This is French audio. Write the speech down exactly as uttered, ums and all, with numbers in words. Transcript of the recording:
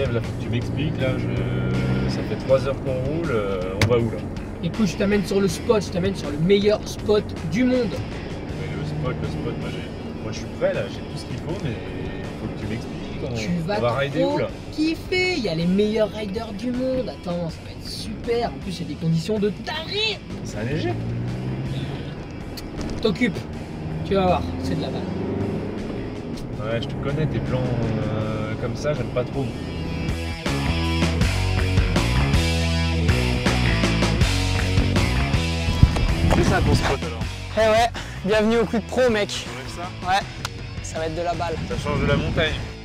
Seb, là, faut que tu m'expliques, là, je... ça fait trois heures qu'on roule, euh, on va où là? Écoute, je t'amène sur le spot, je t'amène sur le meilleur spot du monde. Mais le spot, le spot, moi, j'ai... moi je suis prêt là, j'ai tout ce qu'il faut, mais faut que tu m'expliques. On... Tu vas on va rider trop où là? kiffer, il y a les meilleurs riders du monde. Attends, ça va être super. En plus, il y a des conditions de taré. C'est un léger. T'occupes, tu vas voir, c'est de la balle. Ouais, je te connais, tes plans euh, comme ça, j'aime pas trop. C'est ça ton spot alors? Eh ouais, bienvenue au coup de pro, mec. On lève ça? Ouais, ça va être de la balle. Ça change de la montagne.